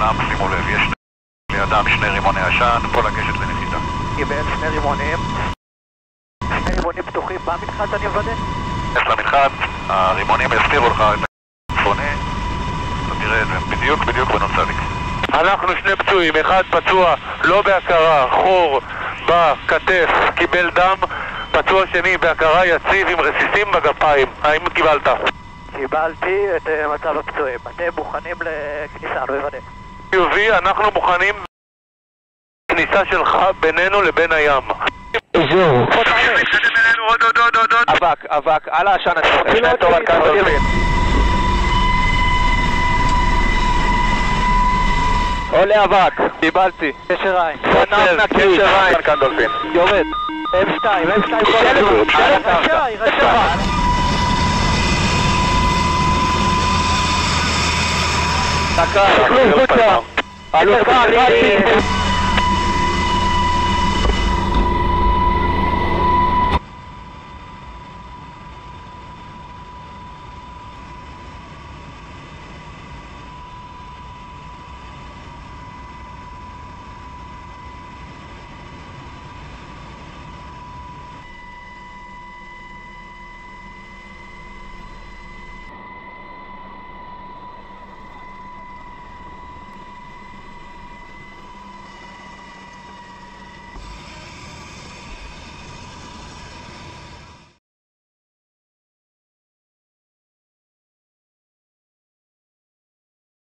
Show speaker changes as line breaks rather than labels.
כולם שימו לב, יש לידם שני רימוני עשן, פה לגשת לנחיתה.
קיבל שני רימונים פתוחים, מה המנחת אני מוודא?
יש למנחת, הרימונים יסתירו לך את הצפוני, אתה תראה את זה בדיוק בנוצליק.
אנחנו שני פצועים, אחד פצוע לא בהכרה, חור בכתף, קיבל דם, פצוע שני בהכרה יציב עם רסיסים בגפיים. האם קיבלת?
קיבלתי את מצב הפצועים. אתם מוכנים לכניסה, לא יוודא.
חיובי, אנחנו מוכנים כניסה שלך בינינו לבין הים.
זהו.
אבק, על העשן הזה. שני טוב על כאן דולפין.
עולה אבק.
קיבלתי.
קשר עין.
קשר עין. כאן דולפין.
יורד. M2 כל הגבול. רשע.
דקה. אלוף,